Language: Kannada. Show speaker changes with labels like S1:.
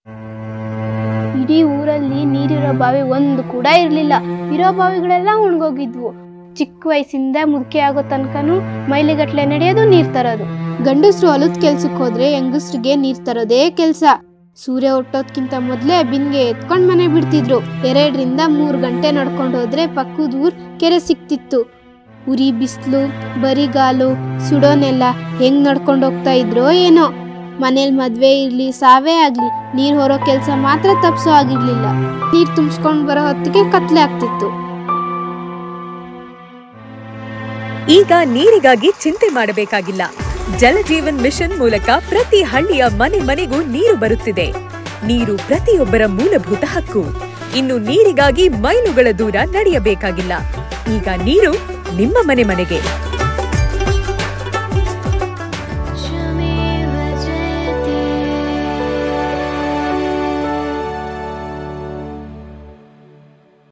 S1: ಇಡೀ ಊರಲ್ಲಿ ನೀರಿರೋ ಬಾವಿ ಒಂದು ಕೂಡ ಇರಲಿಲ್ಲ. ಇರೋ ಬಾವಿಗಳೆಲ್ಲ ಒಣಗೋಗಿದ್ವು. ಚಿಕ್ಕ ವಯಸ್ಸಿಂದ ಮುದುಕೆ ಆಗೋ ತನಕನೂ ಮೈಲಿಗಟ್ಲೆ ನಡೆಯೋದು, ನೀರ್ ತರೋದು. ಗಂಡಸ್ರು ಹೊಲದ ಕೆಲ್ಸಕ್ಕೆ ಹೋದ್ರೆ ಹೆಂಗಸ್ರಿಗೆ ನೀರ್ ತರೋದೇ ಕೆಲ್ಸ. ಸೂರ್ಯ ಹುಟ್ಟೋದ್ಕಿಂತ ಮೊದ್ಲೇ ಬಿನ್ಗೆ ಎತ್ಕೊಂಡ್ ಮನೆ ಬಿಡ್ತಿದ್ರು. 2 ರಿಂದ 3 ಗಂಟೆ ನಡ್ಕೊಂಡು ಹೋದ್ರೆ ಪಕ್ಕದ ಊರ್ ಕೆರೆ ಸಿಕ್ತಿತ್ತು. ಉರಿ ಬಿಸಿಲು, ಬರಿಗಾಲು, ಸುಡೋನೆಲ್ಲ ಹೆಂಗ್ ನಡ್ಕೊಂಡು ಹೋಗ್ತಾ ಇದ್ರೋ ಏನೋ. ಮನೇಲಿ ಮದ್ವೆ ಇರ್ಲಿ ಸಾವೇ ಆಗ್ಲಿ ನೀರ್ ಹೊರೋ ಕೆಲ್ಸ ಮಾತ್ರ ತಪ್ಸೋ ಆಗಿರ್ಲಿಲ್ಲ. ನೀರ್ ತುಂಬಿಸ್ಕೊಂಡ್ ಬರೋ ಹೊತ್ತಿಗೆ ಕತ್ಲೆ ಆಗ್ತಿತ್ತು.
S2: ಈಗ ನೀರಿಗಾಗಿ ಚಿಂತೆ ಮಾಡಬೇಕಾಗಿಲ್ಲ. ಜಲಜೀವನ್ ಮಿಷನ್ ಮೂಲಕ ಪ್ರತಿ ಹಳ್ಳಿಯ ಮನೆ ಮನೆಗೂ ನೀರು ಬರುತ್ತಿದೆ. ನೀರು ಪ್ರತಿಯೊಬ್ಬರ ಮೂಲಭೂತ ಹಕ್ಕು. ಇನ್ನು ನೀರಿಗಾಗಿ ಮೈಲುಗಳ ದೂರ ನಡೆಯಬೇಕಾಗಿಲ್ಲ. ಈಗ ನೀರು ನಿಮ್ಮ ಮನೆ ಮನೆಗೆ.